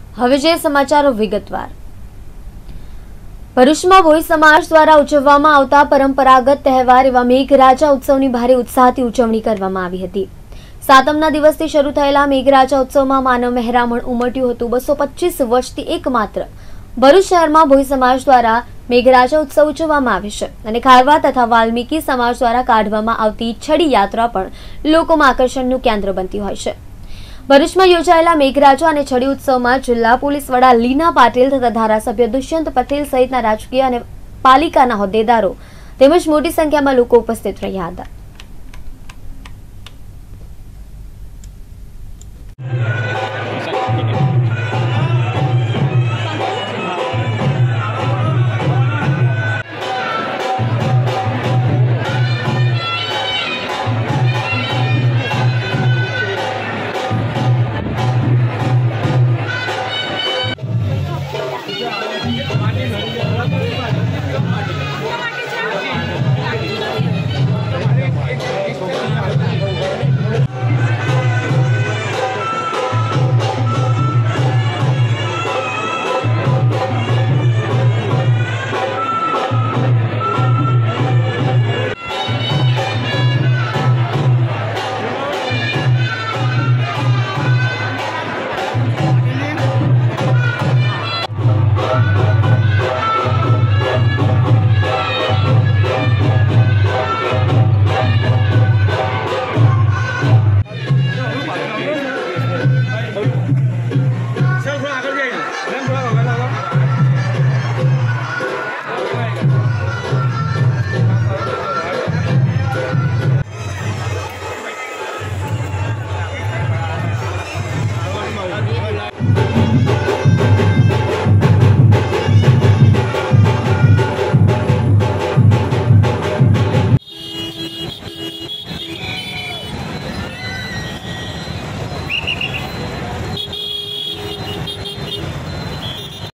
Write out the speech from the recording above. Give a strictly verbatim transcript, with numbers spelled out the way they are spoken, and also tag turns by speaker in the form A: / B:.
A: હવે જે સમાચારો વિગતવાર। ભરૂચમાં ભોઈ સમાજ દ્વારા ઉજવવામાં આવતા પરંપરાગત તહેવાર એવા મેઘરાજા ઉત્સવની ભારે ઉત્સાહથી ઉજવણી કરવામાં આવી હતી। સાતમના દિવસથી શરૂ થયેલા મેઘરાજા ઉત્સવમાં માનવ મહેરામણ ઉમટ્યું હતું। બસો પચીસ વર્ષથી એકમાત્ર ભરૂચ શહેરમાં ભોઈ સમાજ દ્વારા મેઘરાજા ઉત્સવ ઉજવવામાં આવે છે અને ખારવા તથા વાલ્મીકી સમાજ દ્વારા કાઢવામાં આવતી છડી યાત્રા પણ લોકોમાં આકર્ષણનું કેન્દ્ર બનતી હોય છે। ભરૂચમાં યોજાયેલા મેઘરાજા અને છડી ઉત્સવમાં જિલ્લા પોલીસ વડા લીના પાટીલ તથા ધારાસભ્ય દુષ્યંત પટેલ સહિતના રાજકીય અને પાલિકાના હોદ્દેદારો તેમજ મોટી સંખ્યામાં લોકો ઉપસ્થિત રહ્યા હતા।